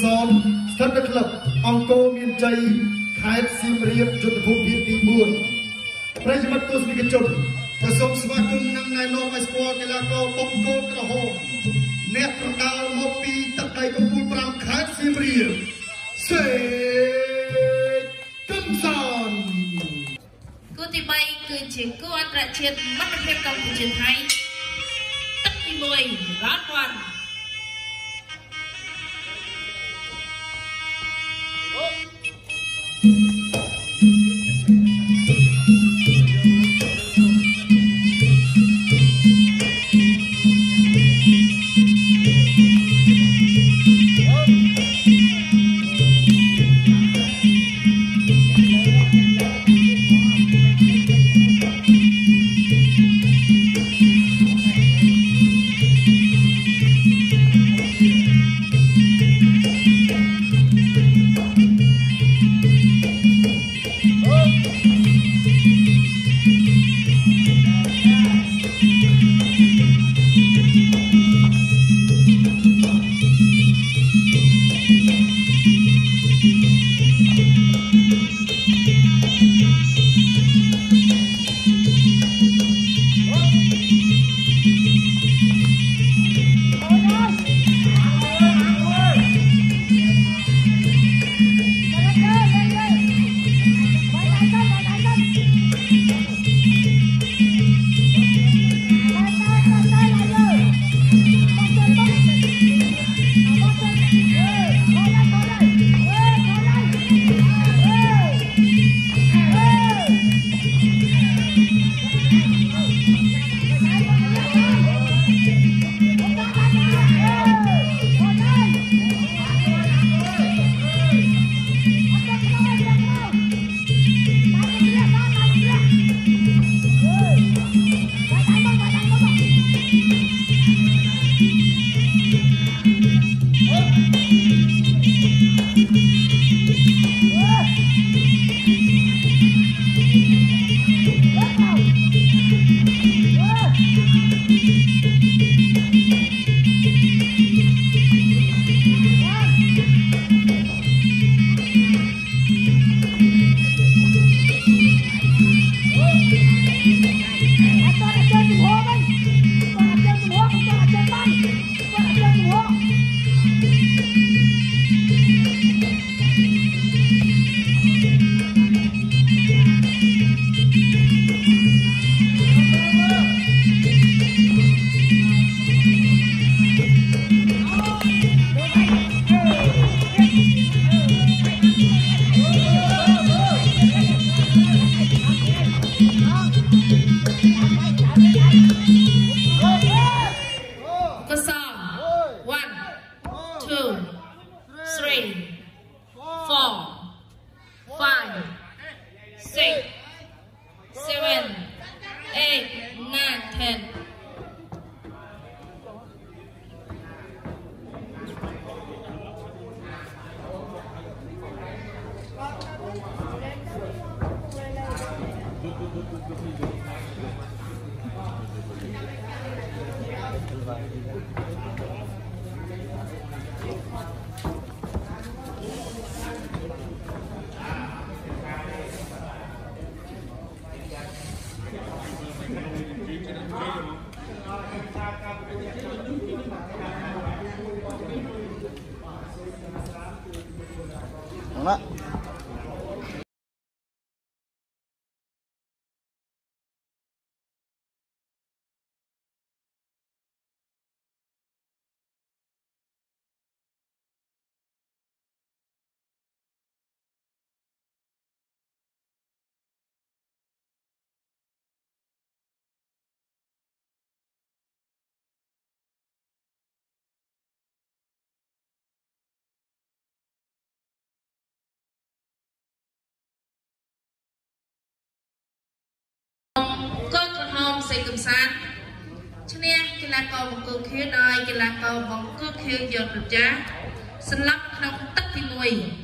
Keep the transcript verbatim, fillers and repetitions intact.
son ស្ថិតនៅក្លឹបអង្គរមានជ័យខេត្តសៀមរាបយុទ្ធភូមិភាគទី bốn ប្រិយមិត្តទស្សនិកជនប្រសូមស្វាគមន៍និងណែនាំឲ្យស្គាល់កីឡាករបង្គោលក្រហមអ្នកប្រដាល់មកពីទឹកដីកំពូល ប្រាំ ខេត្តសៀមរាបសេកឹមសានគូទី បី គឺជាគូអន្តរជាតិមិត្តភាពកម្ពុជាថៃទឹកទី មួយ រ៉ាត់វ៉ាន់ đó. Xây cầm sát cho nên cái là cầu một cơ khí đôi cái là cầu bóng cơ khí dọn được giá sân lắp trong tất thì mùi